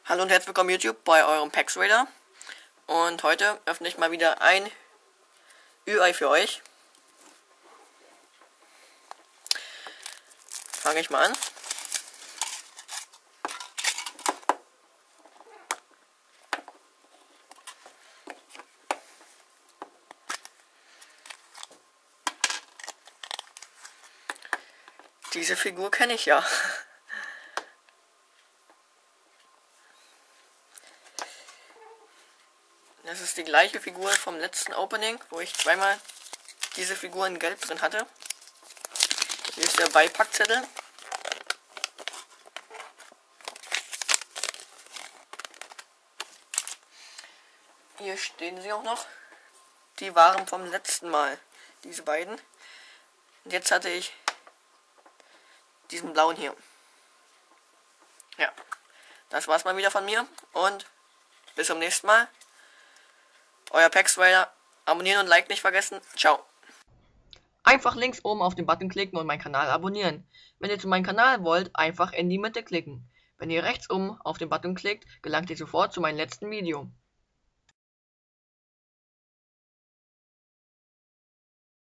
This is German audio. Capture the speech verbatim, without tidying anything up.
Hallo und herzlich willkommen YouTube bei eurem Pax Raider. Und heute öffne ich mal wieder ein Ü-Ei für euch. Fange ich mal an. Diese Figur kenne ich ja. Das ist die gleiche Figur vom letzten Opening, wo ich zweimal diese Figur in Gelb drin hatte. Hier ist der Beipackzettel. Hier stehen sie auch noch. Die waren vom letzten Mal, diese beiden. Und jetzt hatte ich diesen blauen hier. Ja, das war's mal wieder von mir und bis zum nächsten Mal. Euer Pax Raider. Abonnieren und Like nicht vergessen. Ciao. Einfach links oben auf den Button klicken und meinen Kanal abonnieren. Wenn ihr zu meinem Kanal wollt, einfach in die Mitte klicken. Wenn ihr rechts oben auf den Button klickt, gelangt ihr sofort zu meinem letzten Video.